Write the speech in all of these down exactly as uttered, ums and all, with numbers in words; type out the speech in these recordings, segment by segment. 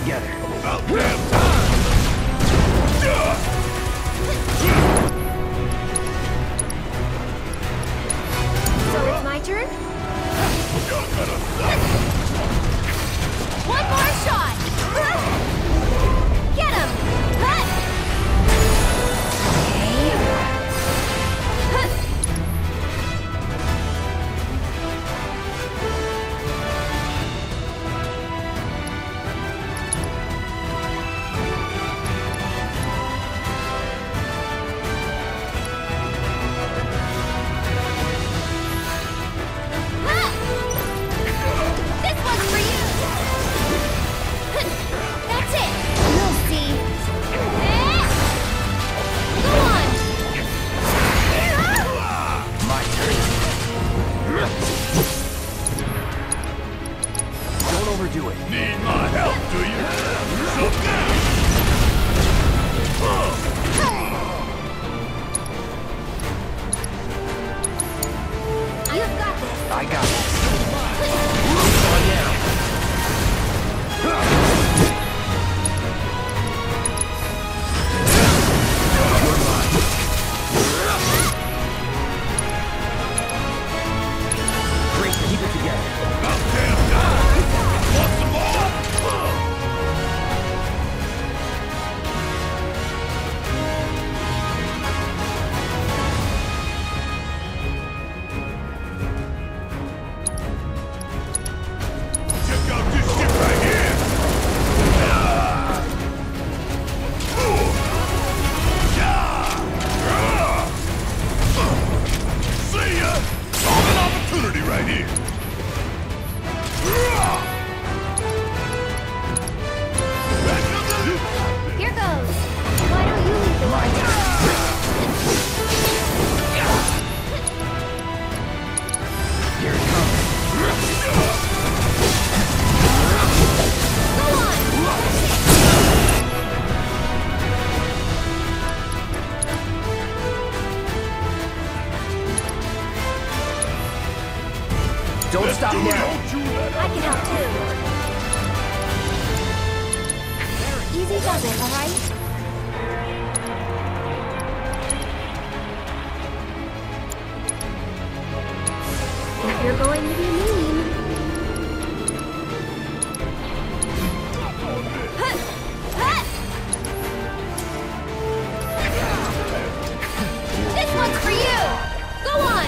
together. About damn time! So it's my turn? You're gonna suffer! One more shot! Get him! Okay. Do it. Need my help, do you? So down! You've got this. I got this. Move on now. You're mine. Great, keep it together. About damn time! Want some more? Check out this shit right here! See ya! Golden opportunity right here! Here goes. Why don't you lead the way? Here it comes. Go on! Don't Let's stop do it, now. don't you let I up. can help too. Easy does it, alright? If you're going to be mean. Huh! Huh! This one's for you! Go on!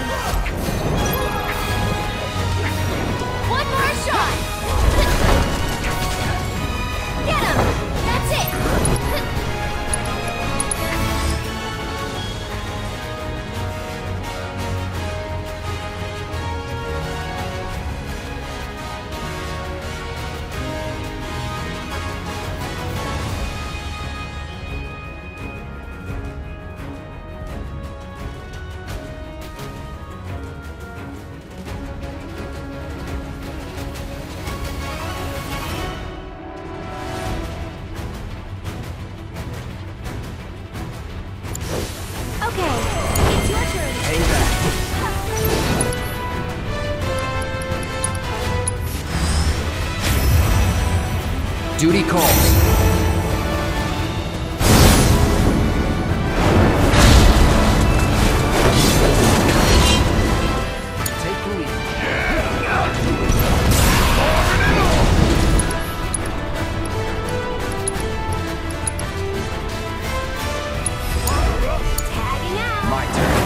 One more shot! Get him! That's it! Okay, it's your turn. Hang back. Duty calls. Take the lead. Tagging out. My turn.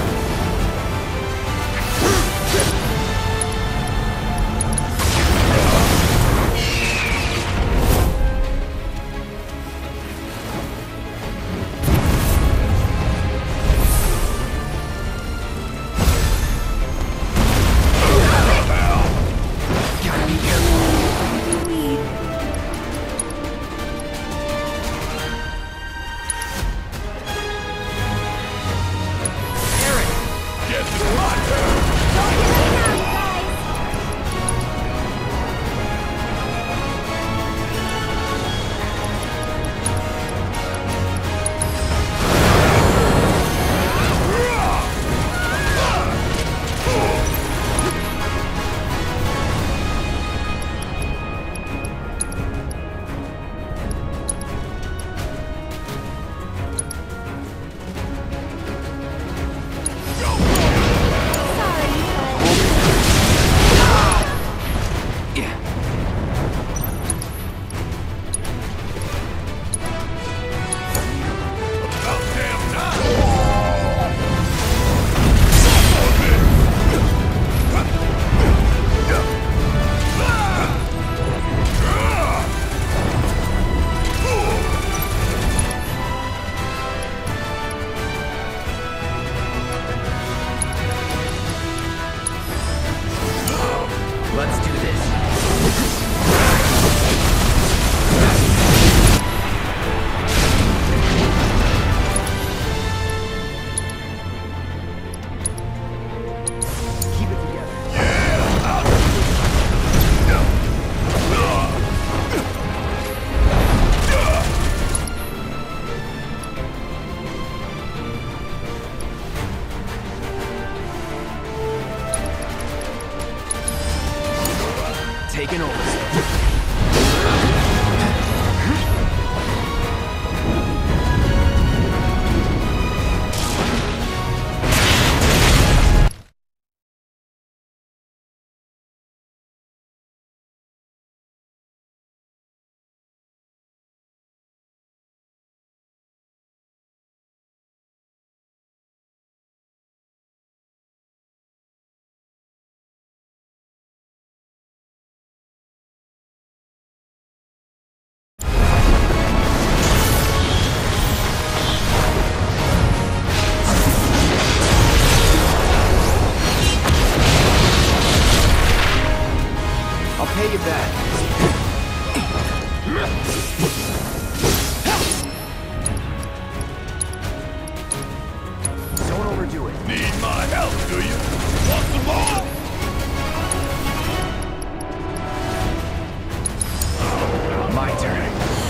taking over. I'll pay you back. Don't overdo it. Need my help, do you? Want some more? My turn.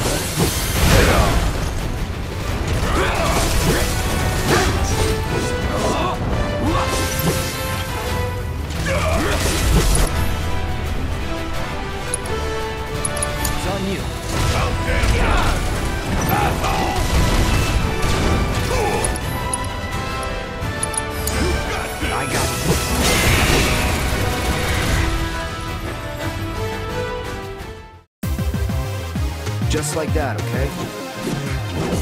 It's on you. I got you. Just like that, okay?